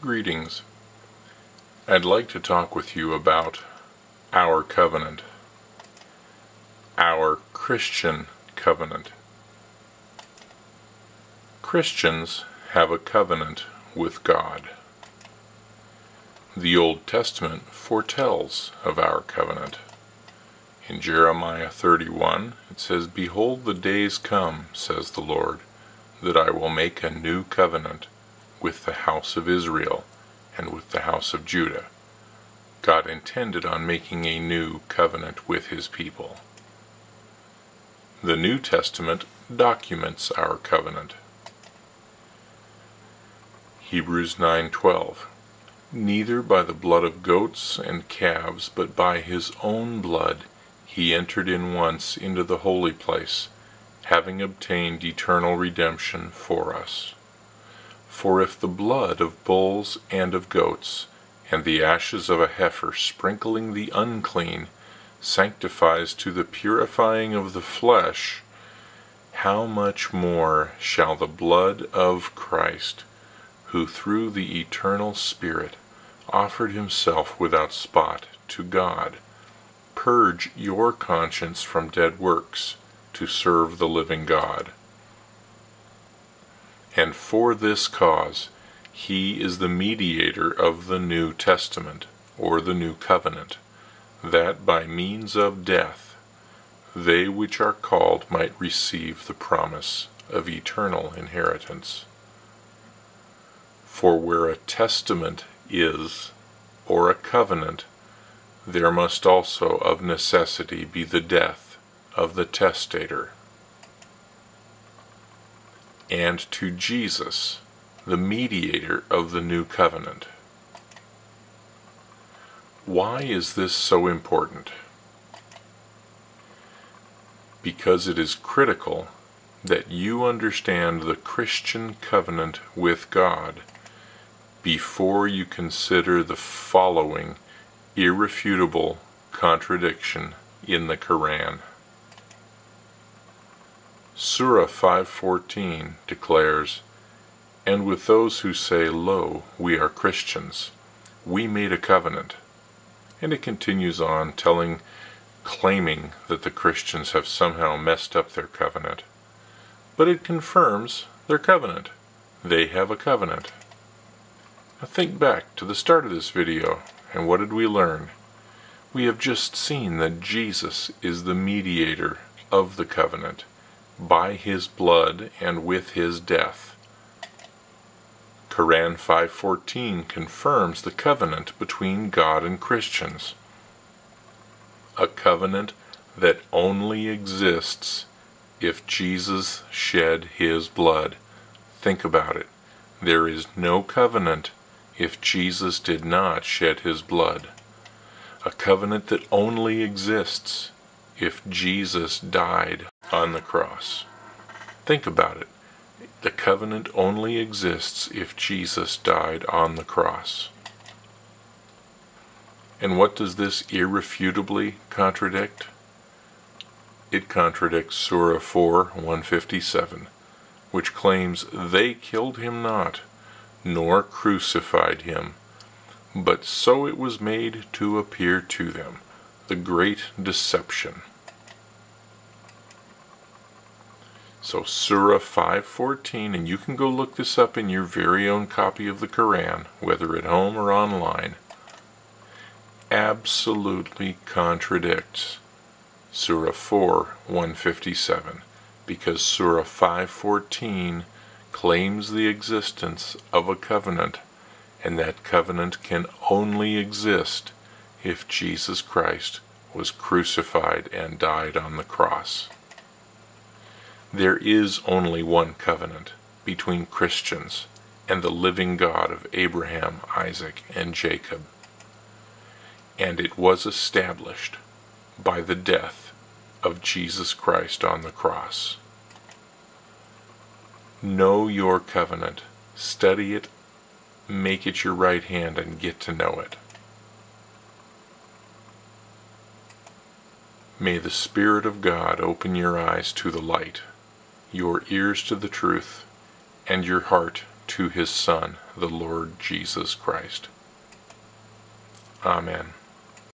Greetings. I'd like to talk with you about our covenant, our Christian covenant. Christians have a covenant with God. The Old Testament foretells of our covenant. In Jeremiah 31, it says, "Behold, the days come, says the Lord, that I will make a new covenant with the house of Israel and with the house of Judah." God intended on making a new covenant with his people. The New Testament documents our covenant. Hebrews 9:12, "Neither by the blood of goats and calves, but by his own blood he entered in once into the holy place, having obtained eternal redemption for us. For if the blood of bulls and of goats, and the ashes of a heifer sprinkling the unclean, sanctifies to the purifying of the flesh, how much more shall the blood of Christ, who through the eternal Spirit offered himself without spot to God, purge your conscience from dead works to serve the living God? And for this cause he is the mediator of the New Testament, or the New Covenant, that by means of death they which are called might receive the promise of eternal inheritance. For where a testament is, or a covenant, there must also of necessity be the death of the testator. And to Jesus, the mediator of the new covenant. Why is this so important? Because it is critical that you understand the Christian covenant with God before you consider the following irrefutable contradiction in the Quran. Sura 5:14 declares, "And with those who say, 'Lo, we are Christians, we made a covenant.'" And it continues on claiming that the Christians have somehow messed up their covenant. But it confirms their covenant. They have a covenant. Now think back to the start of this video, and what did we learn? We have just seen that Jesus is the mediator of the covenant by his blood and with his death. Quran 5:14 confirms the covenant between God and Christians. A covenant that only exists if Jesus shed his blood. Think about it. There is no covenant if Jesus did not shed his blood. A covenant that only exists if Jesus died on the cross. Think about it. The covenant only exists if Jesus died on the cross. And what does this irrefutably contradict? It contradicts Sura 4:157, which claims, "They killed him not, nor crucified him, but so it was made to appear to them," the great deception. So Surah 5:14, and you can go look this up in your very own copy of the Quran, whether at home or online, absolutely contradicts Surah 4:157, because Surah 5:14 claims the existence of a covenant, and that covenant can only exist if Jesus Christ was crucified and died on the cross. There is only one covenant between Christians and the living God of Abraham, Isaac, and Jacob, and it was established by the death of Jesus Christ on the cross. Know your covenant, study it, make it your right hand, and get to know it. May the Spirit of God open your eyes to the light, your ears to the truth, and your heart to his Son, the Lord Jesus Christ. Amen.